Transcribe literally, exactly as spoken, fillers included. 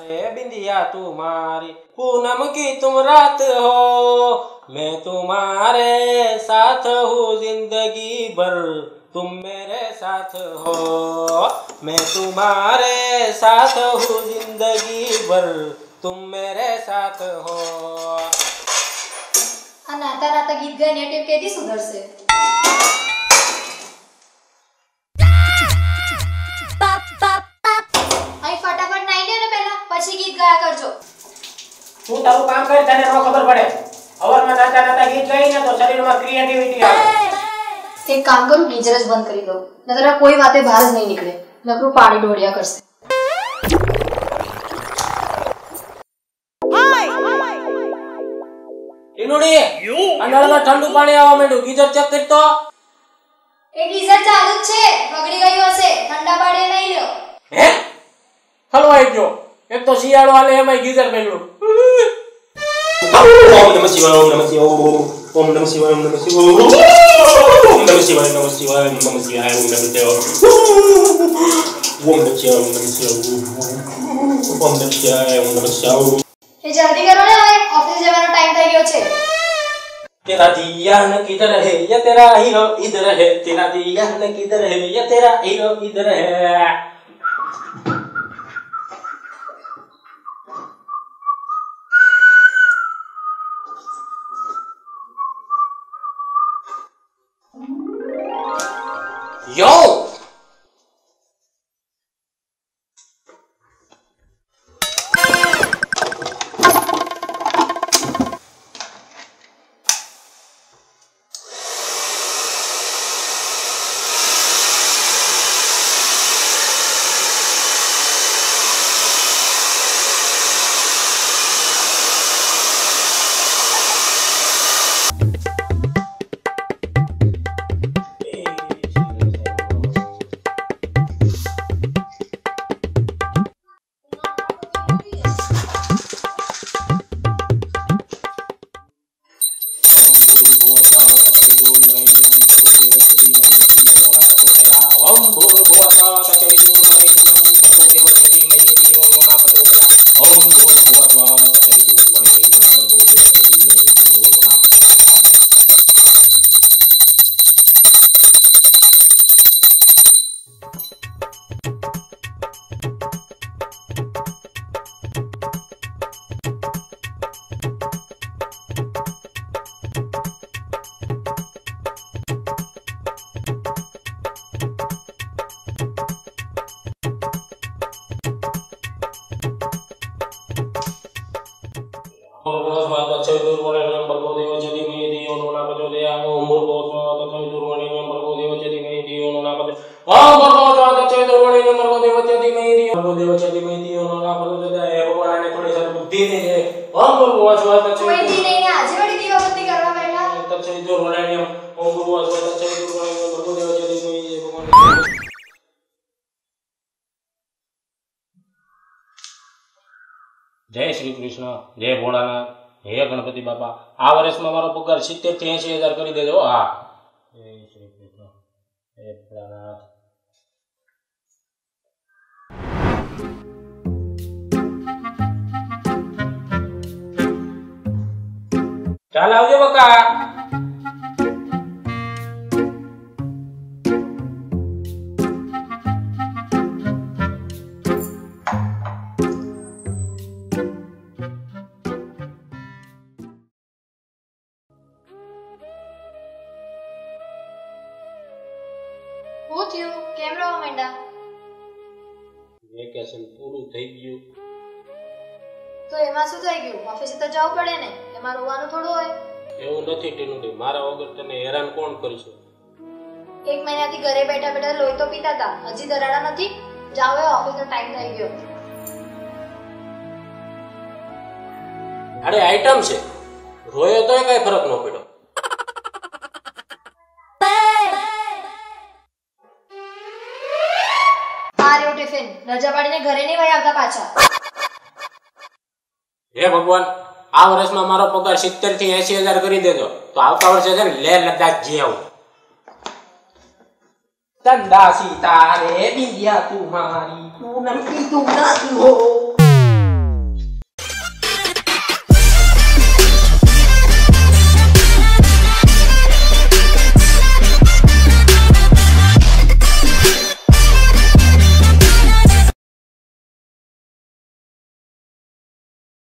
अरे बिंदिया तुम्हारी पूनम की तुम रात हो, मैं तुम्हारे साथ हूँ जिंदगी भर, तुम मेरे साथ हो, मैं तुम्हारे साथ हूँ जिंदगी भर, तुम मेरे साथ हो। आ नाता नाता गीत गाय ने टेप केदी सुधरશે? आई फटाफट नाઈ લે ને પહેલા, પછી ગીત ગાયા કરજો। તું તારું કામ કર, તને નો ખબર પડે। અવરમાં નાતા નાતા ગીત ગાઈ ને તો શરીરમાં ક્રિએટિવિટી આવે। એક કામ કરું, ગીઝર જ બંધ કરી દઉં, નતર કોઈ વાતે બહાર જ નહીં નીકળે, નકરું પાણી ઢોળ્યા કરશે। ટીનુડી, આ નળમાં ઠંડુ પાણી આવવા માંડ્યું, ગીઝર ચેક કર તો। એ ગીઝર ચાલુ જ છે, બગડી ગયું હશે, ઠંડા પાણી નહીં લ્યો। હે હલવાઈ ગયો, એક તો શિયાળો આલે એમાંય ગીઝર મેલ્યું। ઓમ નમઃ શિવાય, ઓમ નમઃ શિવાય, ઓમ નમઃ શિવાય, ઓમ નમઃ શિવાય, ઓમ નમઃ શિવાય, નમઃ શિવાય, નમઃ શિવાય, ઓમ નમઃ શિવાય, ઓમ નમઃ શિવાય, ઓમ નમઃ શિવાય, ઓમ નમઃ શિવાય, ઓમ નમઃ શિવાય। એ જલ્દી કરો ને, હવે ઓફિસ જવાનો ટાઈમ થઈ ગયો છે। तेरा दियान किधर है या तेरा हीरो इधर है, तेरा दियान किधर है या तेरा हीरो इधर है। यो जय श्री कृष्ण, जय भोलानाथ, हे गणपति बापा। आ वर्ष में मारो पगार सित्तेर थी एसी हजार कर देजो। हाँ, जय श्री कृष्ण, जय भोलानाथ। चाल आवजो बका। હું થયું? કેમ રહો મેંડા? વેકેશન પૂરું થઈ ગયું તો એમાં શું થઈ ગયું? ઓફિસે તો જવું પડે ને, એમાં રોવાનું થોડું હોય। એવું નથી ટીનુડી, મારા વગર તને હેરાન કોણ કરશે? એક મહિનાથી ઘરે બેઠા બેઠા લોહી તો પીતા હતા, હજી દરાડા નથી? જાઓ, હવે ઓફિસનો ટાઈમ થઈ ગયો। અરે આઈટમ છે, રોયો તોય કઈ ફરક ન પડ્યો। ટિફિન રજા પાડીને ઘરે નહીં વહી આવતા પાછા। હે ભગવાન, આ વર્ષમાં મારો પગાર સિત્તેર થી એસી હજાર કરી દેજો, તો આવતા વર્ષે છે ને લેહ લદ્દાખ જઈ આવું। चंदा सितारे बिंदिया तुम्हारी पूनम की तुम रात हो।